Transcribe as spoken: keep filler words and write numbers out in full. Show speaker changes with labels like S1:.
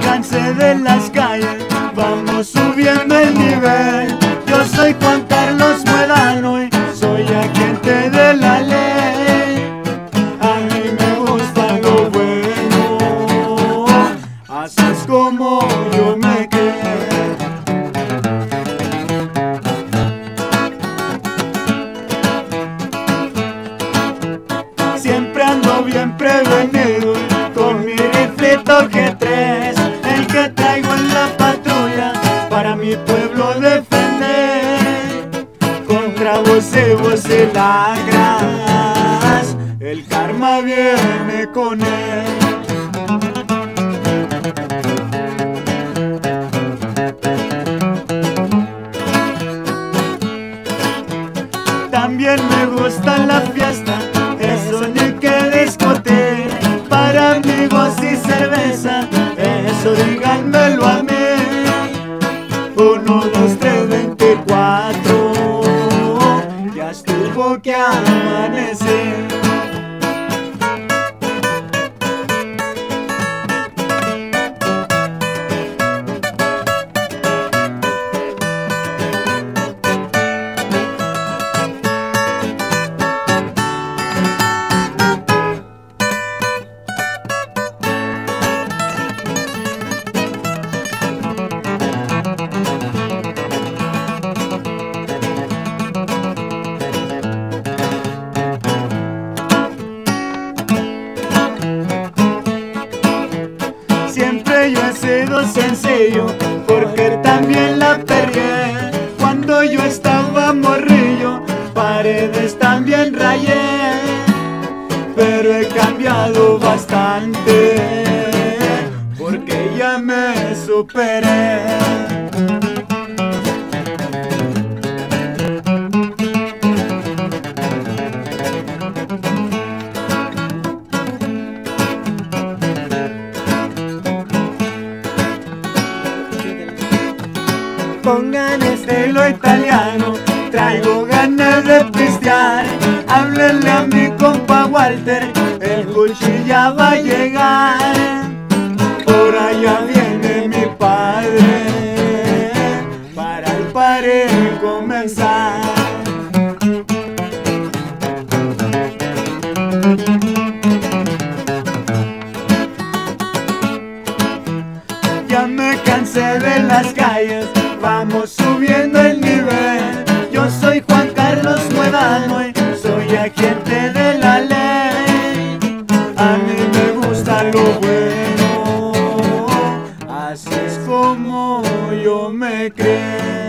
S1: cansé de las calles, vamos subiendo el nivel. Yo soy Juan Carlos Muedano y soy agente de la ley. A mí me gusta lo bueno, así es como yo me quedé. Siempre ando bien prevenido con mi riflito G tres, el que traigo en la patrulla para mi pueblo defender. Contra vos y vos y lacras, el karma viene con él. También me gusta la fiesta, eso ni que discutir, para amigos y cerveza, eso díganmelo a mí. Uno, dos, tres, veinticuatro, ya estuvo que amanecer. Siempre yo he sido sencillo, porque también la perrié. Cuando yo estaba morrillo, paredes también rayé, pero he cambiado bastante, porque ya me superé. Pongan estilo italiano, traigo ganas de pistear. Háblenle a mi compa Walter, el Gucci ya va a llegar. Por allá viene mi padre, para el party comenzar. Ya me cansé de las calles, vamos subiendo el nivel. Yo soy Juan Carlos Muedano y soy agente de la ley. A mí me gusta lo bueno, así es como yo me creo.